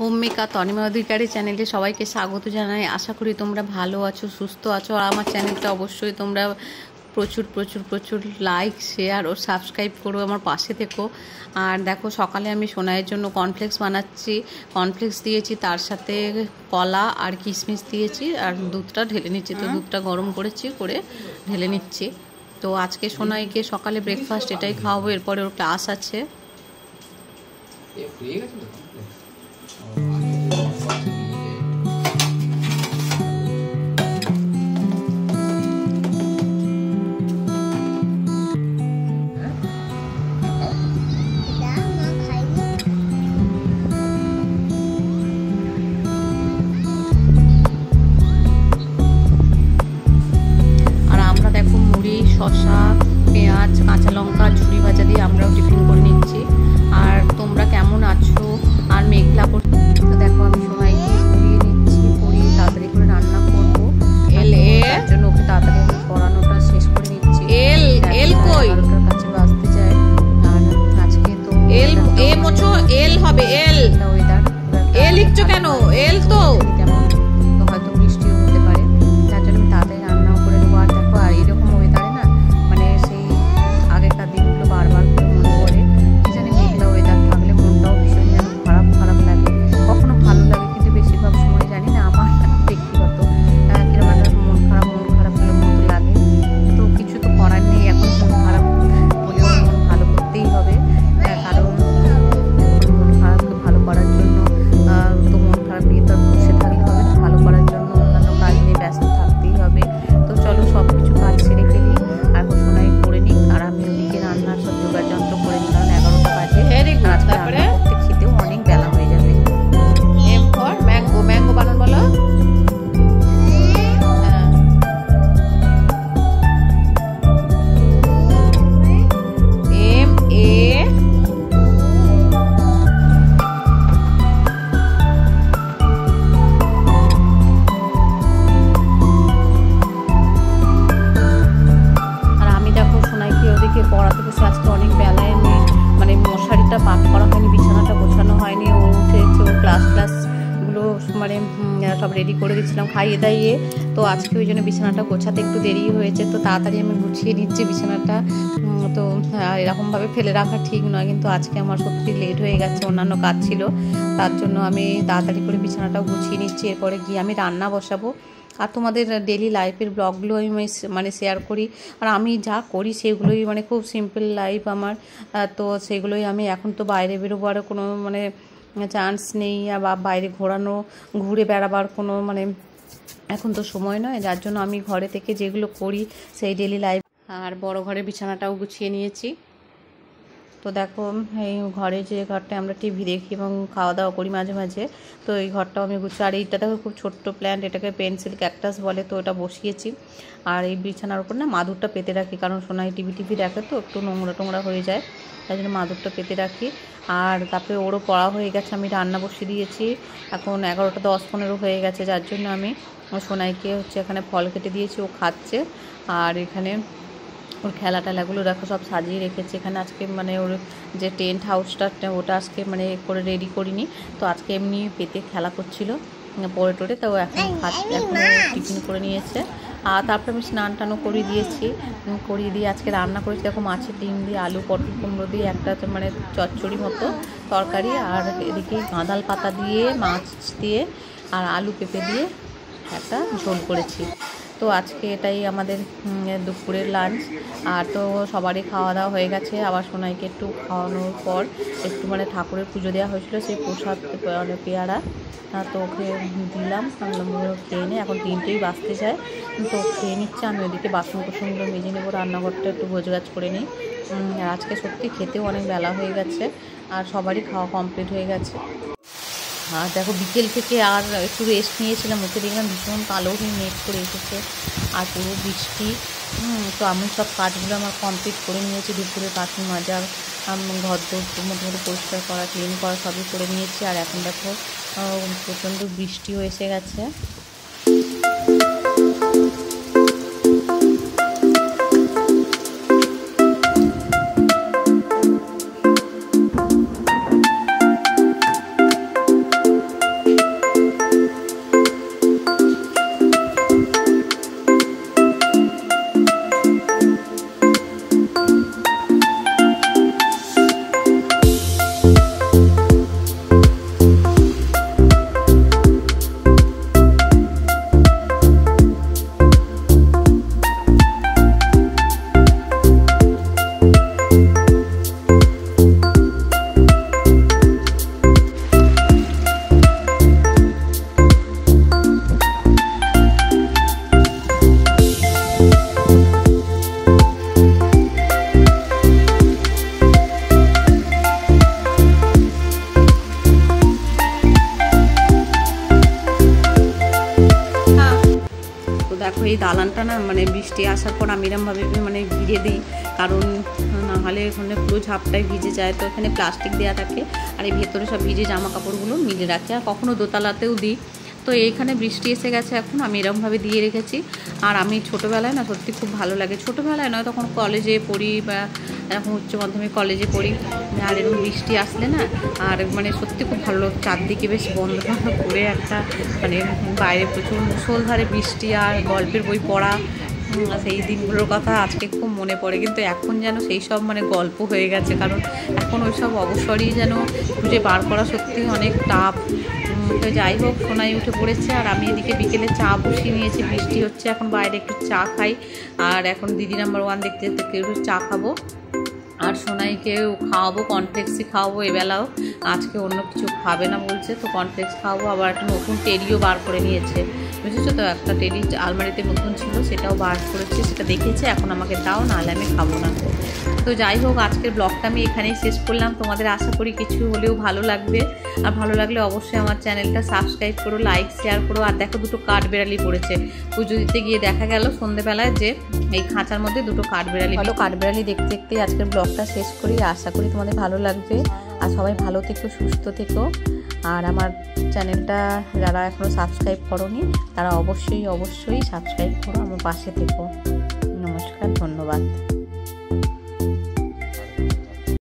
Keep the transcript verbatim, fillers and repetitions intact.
Home maker Tanima অধিকারী চ্যানেলে সবাইকে স্বাগত জানাই। আশা করি তোমরা ভালো আছো, সুস্থ আছো। আর আমার চ্যানেলটা অবশ্যই তোমরা প্রচুর প্রচুর প্রচুর লাইক, শেয়ার ও সাবস্ক্রাইব করো, আমার পাশে থেকো। আর দেখো, সকালে আমি সোনাইয়ের জন্য কর্নফ্লেক্স বানাচ্ছি। কর্নফ্লেক্স দিয়েছি, তার সাথে কলা আর কিশমিশ দিয়েছি, আর দুধটা ঢেলে নিচ্ছি। তো দুধটা গরম করেছি, করে ঢেলে নিচ্ছি। তো আজকে সোনাইকে সকালে ব্রেকফাস্ট এটাই খাওয়াবো, এরপরে ওর ক্লাস আছে। শসা, পেঁয়াজ, কাঁচা লঙ্কা, ঝুড়ি ভাজা দিয়ে আমরাও টিফিন করে নিচ্ছি। আর তোমরা কেমন আছো? আর মেঘলা করতে দেখো, আমি সোনাইকে পরিয়ে নিচ্ছি, পরিয়ে তাড়াতাড়ি করে রান্না করবো। এল এর জন্য ওকে তাড়াতাড়ি আমি পড়ানোটা শেষ করে নিচ্ছি। এল এল কই এগারোটার কাছে বাজতে যায়। আর আজকে তো এল এ মোছো এল হবে। এল ওয়েদার এ লিখছো কেন? এল তো কেমন, তো হয়তো বৃষ্টিও হতে পারে, যার জন্য আমি তাড়াতাড়ি রান্নাও করে নেবো। আর দেখো, আর এরকম ওয়েদারে না মানে সেই আগেকার দিনগুলো বারবার করে মনে পড়ে। জানি মেঘলা ওয়েদার থাকলে মনটাও ভীষণ যেন খারাপ খারাপ লাগে। কখনো ভালো লাগে, কিন্তু বেশিরভাগ সময় জানি না আমার ব্যক্তিগত কিরকম একটা মন খারাপ মন খারাপ হলে মতো লাগে। তো কিছু তো করার নেই, এখন মন খারাপ হলেও মন ভালো করতেই হবে। কারণ মন খারাপকে ভালো করার জন্য তো মন খারাপ নিয়ে তো বসে থাকলে হবে না, ভালো করার জন্য অন্যান্য কাজ নিয়ে ব্যস্ত থাকতেই হবে। তো চলো, সব কিছু কাজ সেরে ফেলি, আর সোনাই করে নিই, আর আমি ওদিকে রান্নার সব জোগাড় যন্ত্র করে নিই, কারণ এগারোটা বাজে। রান্না করতে খেতেও অনেক বেলা হয়ে যাবে। এম ফর ম্যাঙ্গো, ম্যাঙ্গো বানান বলো। এম এ পড়াতে বসে আজকে অনেক বেলায় আমি মানে মশারিটা পাক করা হয়নি, বিছানাটা গোছানো হয়নি। ও উঠেছে, ও ক্লাস ক্লাসগুলো মানে সব রেডি করে দিচ্ছিলাম খাইয়ে দাইয়ে। তো আজকে ওই জন্য বিছানাটা গোছাতে একটু দেরি হয়েছে। তো তাড়াতাড়ি আমি গুছিয়ে নিচ্ছি বিছানাটা। তো এরকমভাবে ফেলে রাখা ঠিক নয়, কিন্তু আজকে আমার সত্যি লেট হয়ে গেছে, অন্যান্য কাজ ছিল, তার জন্য আমি তাড়াতাড়ি করে বিছানাটাও গুছিয়ে নিচ্ছি। এরপরে গিয়ে আমি রান্না বসাবো। আর তোমাদের ডেলি লাইফের ব্লগগুলো আমি মানে শেয়ার করি, আর আমি যা করি সেগুলোই মানে খুব সিম্পল লাইফ আমার। তো সেগুলোই আমি, এখন তো বাইরে বেরোবো আর কোনো মানে চান্স নেই, বা বাইরে ঘোরানো ঘুরে বেড়াবার কোনো মানে এখন তো সময় নয়, যার জন্য আমি ঘরে থেকে যেগুলো করি সেই ডেলি লাইফ। আর বড় ঘরের বিছানাটাও গুছিয়ে নিয়েছি। তো দেখো, এই ঘরে যে ঘরটা আমরা টিভি দেখি এবং খাওয়া দাওয়া করি মাঝে মাঝে, তো এই ঘরটাও আমি গুছিয়ে। আর এইটা দেখো, খুব ছোট্ট প্ল্যান্ট, এটাকে পেন্সিল ক্যাকটাস বলে, তো এটা বসিয়েছি। আর এই বিছানার উপর না মাদুরটা পেতে রাখি, কারণ সোনাই টিভি টিভি দেখে তো একটু নোংরা টোংরা হয়ে যায়, তাই জন্য মাদুরটা পেতে রাখি। আর তারপরে ওরও পড়া হয়ে গেছে, আমি রান্না বসিয়ে দিয়েছি। এখন এগারোটা দশ পনেরো হয়ে গেছে, যার জন্য আমি সোনাইকে হচ্ছে এখানে ফল কেটে দিয়েছি, ও খাচ্ছে। আর এখানে ওর খেলা টেলাগুলো দেখো সব সাজিয়ে রেখেছে এখানে। আজকে মানে ওর যে টেন্ট হাউসটা ওটা আজকে মানে করে রেডি করিনি, তো আজকে এমনি পেতে খেলা করছিল পরে টোরে। তো এখন খাচ্ছে, এখন টিফিন করে নিয়েছে। আর তারপরে আমি স্নান টানও করিয়ে দিয়েছি, করিয়ে দিয়ে আজকে রান্না করেছি দেখো, মাছের ডিম দিয়ে আলু পটল কুমড়ো দিয়ে একটা মানে চচ্চড়ি মতো তরকারি, আর এদিকে গাঁদাল পাতা দিয়ে মাছ দিয়ে আর আলু পেঁপে দিয়ে একটা ঝোল করেছি। তো আজকে এটাই আমাদের দুপুরের লাঞ্চ। আর তো সবারই খাওয়া দাওয়া হয়ে গেছে। আবার সোনাইকে একটু খাওয়ানোর পর একটু মানে ঠাকুরের পুজো দেওয়া হয়েছিল, সেই প্রসাদ পেয়ারা, তো ওকে দিলাম, খেয়ে নিই। এখন তিনটেই বাজতে যায়, তো খেয়ে নিচ্ছে। আমি ওইদিকে বাসন কোসনগুলো মেজে নেবো, রান্নাঘরটা একটু গোছগাছ করে নিই। আর আজকে সত্যি খেতেও অনেক বেলা হয়ে গেছে, আর সবারই খাওয়া কমপ্লিট হয়ে গেছে। আর দেখো, বিকেল থেকে আর একটু রেস্ট নিয়েছিলাম, ওকে দেখলাম ভীষণ কালো হয়ে মেঘ করে এসেছে আর পুরো বৃষ্টি। তো আমি সব কাজগুলো আমার কমপ্লিট করে নিয়েছি, দুপুরে বাসন মাজা, ঘর দৌড় মোটামুটি পরিষ্কার করা, ক্লিন করা সবই করে নিয়েছি। আর এখন দেখো প্রচণ্ড বৃষ্টিও এসে গেছে। দেখো এই দালানটা না মানে বৃষ্টি আসার পর আমি এরমভাবে মানে ঘিরে দিই, কারণ নাহলে এখানে পুরো ঝাপটায় ভিজে যায়। তো এখানে প্লাস্টিক দেওয়া থাকে আর এই ভেতরে সব ভিজে জামা কাপড়গুলো মিলে রাখি, আর কখনও দোতলাতেও দিই। তো এইখানে বৃষ্টি এসে গেছে এখন, আমি এরকমভাবে দিয়ে রেখেছি। আর আমি ছোটোবেলায় না সত্যি খুব ভালো লাগে, ছোটোবেলায় নয় তখন কলেজে পড়ি বা এখন উচ্চ মাধ্যমিক কলেজে পড়ি, আর এরকম বৃষ্টি আসলে না আর মানে সত্যি খুব ভালো, চারদিকে বেশ বন্ধ বন্ধ করে একটা মানে বাইরে প্রচুর মুষলধারে বৃষ্টি আর গল্পের বই পড়া, সেই দিনগুলোর কথা আজকে খুব মনে পড়ে। কিন্তু এখন যেন সেই সব মানে গল্প হয়ে গেছে, কারণ এখন ওই সব অবসরই যেন খুঁজে বার করা সত্যি অনেক টাফ। তো যাই হোক, সোনাই উঠে পড়েছে আর আমি এদিকে বিকেলে চা বসিয়ে নিয়েছি, বৃষ্টি হচ্ছে এখন বাইরে একটু চা খাই। আর এখন দিদি নাম্বার ওয়ান দেখতে দেখতে একটু চা খাবো, আর সোনাইকেও খাওয়াবো, কর্নফ্লেক্সই খাওয়াবো এবেলাও, আজকে অন্য কিছু খাবে না বলছে, তো কর্নফ্লেক্স খাওয়াবো। আবার একটা নতুন টেডিও বার করে নিয়েছে, বুঝেছো তো, একটা টেডি আলমারিতে নতুন ছিল সেটাও বার করেছে, সেটা দেখেছে, এখন আমাকে দাও, নাহলে আমি খাবো না। তো যাই হোক, আজকের ব্লগটা আমি এখানেই শেষ করলাম। তোমাদের আশা করি কিছু হলেও ভালো লাগবে, আর ভালো লাগলে অবশ্যই আমার চ্যানেলটা সাবস্ক্রাইব করো, লাইক শেয়ার করো। আর দেখো দুটো কাঠবেড়ালি পড়েছে, পুজো দিতে গিয়ে দেখা গেল সন্ধ্যেবেলায় যে এই খাঁচার মধ্যে দুটো কাঠবেড়ালি। ভালো কাঠবেড়ালি দেখতে দেখতে আজকের ব্লগটা শেষ করি, আশা করি তোমাদের ভালো লাগবে। আর সবাই ভালো থেকো, সুস্থ থেকো। আর আমার চ্যানেলটা যারা এখনও সাবস্ক্রাইব করোনি তারা অবশ্যই অবশ্যই সাবস্ক্রাইব করো, আমার পাশে থেকো। নমস্কার, ধন্যবাদ।